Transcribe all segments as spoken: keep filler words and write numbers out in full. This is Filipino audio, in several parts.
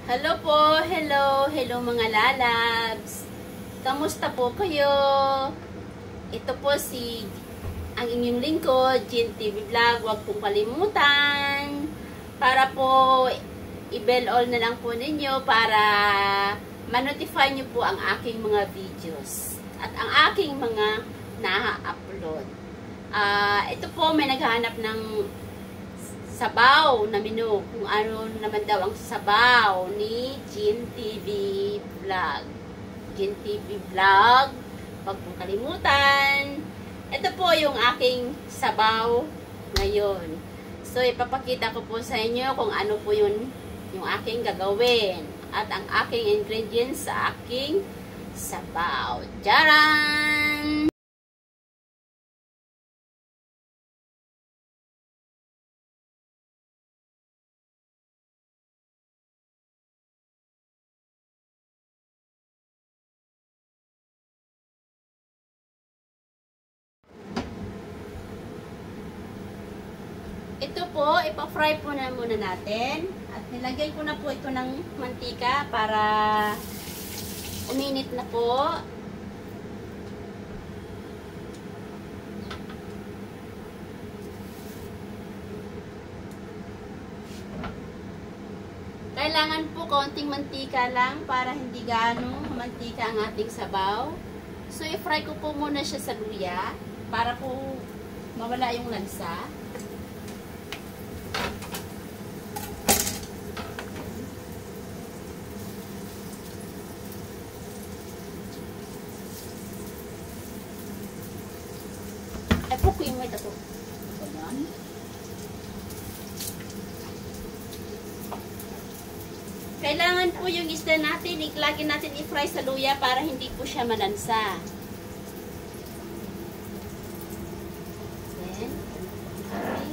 Hello po, hello, hello mga lalabs. Kamusta po kayo? Ito po si ang inyong lingkod, Jean T V Vlog. Huwag pong kalimutan para po i-bell all na lang po ninyo para ma-notify nyo po ang aking mga videos at ang aking mga na-upload. Uh, ito po may naghahanap ng sabaw na menu, kung ano naman daw ang sabaw ni Jean T V Vlog. Jean T V Vlog, huwag pong kalimutan. Ito po yung aking sabaw ngayon. So, ipapakita ko po sa inyo kung ano po yun yung aking gagawin at ang aking ingredients sa aking sabaw. Charan! Ito po, ipa-fry po na muna natin. At nilagay ko na po ito ng mantika para uminit na po. Kailangan po konting mantika lang para hindi gaano mantika ang ating sabaw. So, i-fry ko po muna siya sa luya para po mawala yung lansa. Ay po, kuya mo ito po. Ayan. Kailangan po yung isda natin, lagi natin i-fry sa luya para hindi po siya malansa. Then, okay.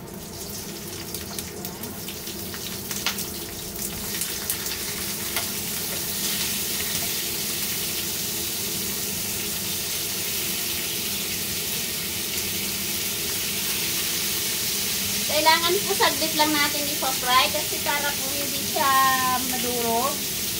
Kailangan po saglit lang natin ipa-fry kasi para po hindi siya madurog.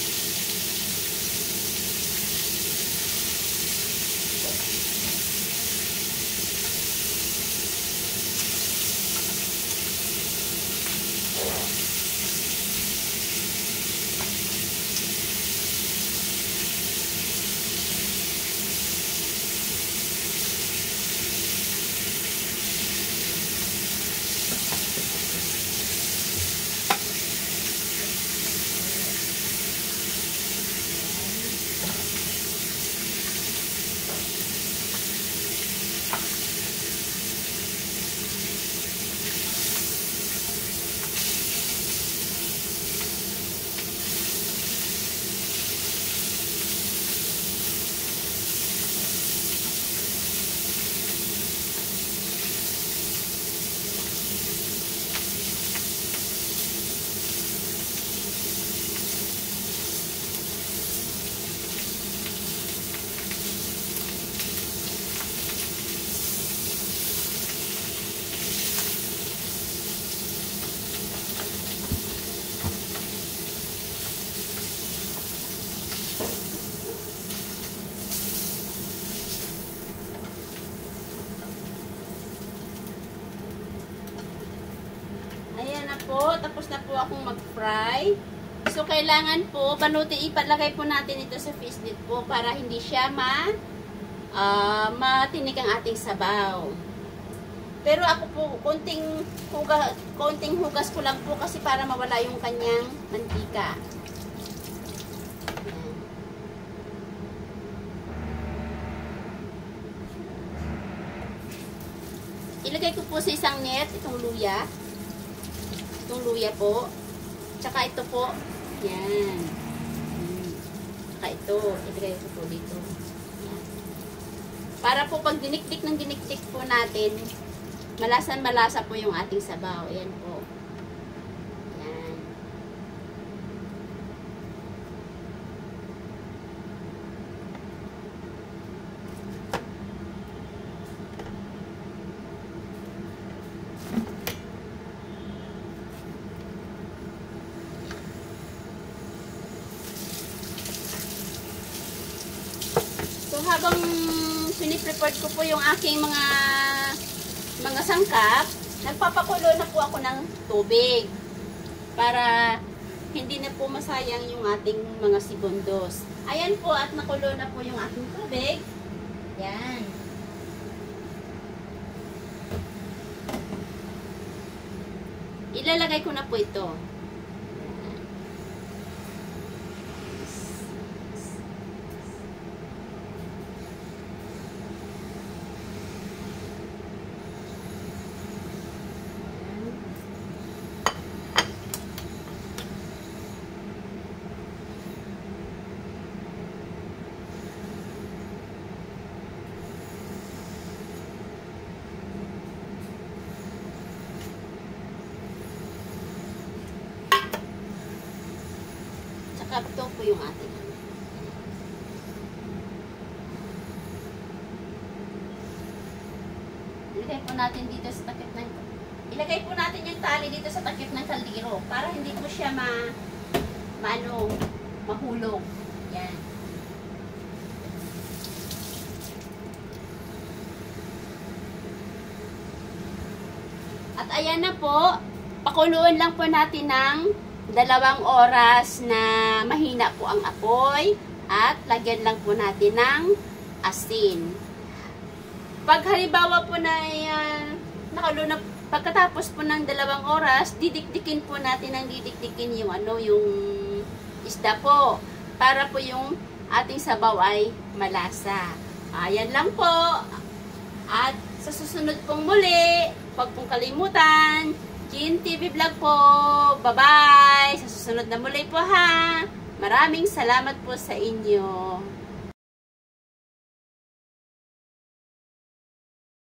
Po, tapos na po akong mag-fry. So, kailangan po, banuti, ipalagay po natin ito sa fish net po para hindi siya ma, uh, matinik ang ating sabaw. Pero ako po, konting, huga, konting hugas ko lang po kasi para mawala yung kanyang mantika. Ayan. Ilagay ko po sa isang net itong luya. Itong luya po. Tsaka ito po. Yan. Tsaka ito. Ilagay ko po dito. Yan. Para po pag dinikdik ng dinikdik po natin, malasan malasa po yung ating sabaw. Ayan po. Yan. habang piniprepare ko po yung aking mga mga sangkap, nagpapakulo na po ako ng tubig para hindi na po masayang yung ating mga segundos. Ayan po, at nakulo na po yung ating tubig. Yan. Ilalagay ko na po ito. Ito po yung ating ilagay po natin dito sa takip ng ilagay po natin yung tali dito sa takip ng kaldero para hindi po siya ma maano mahulog. Yan. At ayan na po, pakuluan lang po natin ng dalawang oras na mahina po ang apoy at lagyan lang po natin ng asin. Pag halimbawa po na uh, nakaluto na, pagkatapos po ng dalawang oras, didikdikin po natin ang didikdikin yung ano, yung isda po para po yung ating sabaw ay malasa. Ayan lang po. At sa susunod pong muli, huwag pong kalimutan, Jean T V Vlog po. Bye-bye! Sa susunod na muli po ha. Maraming salamat po sa inyo.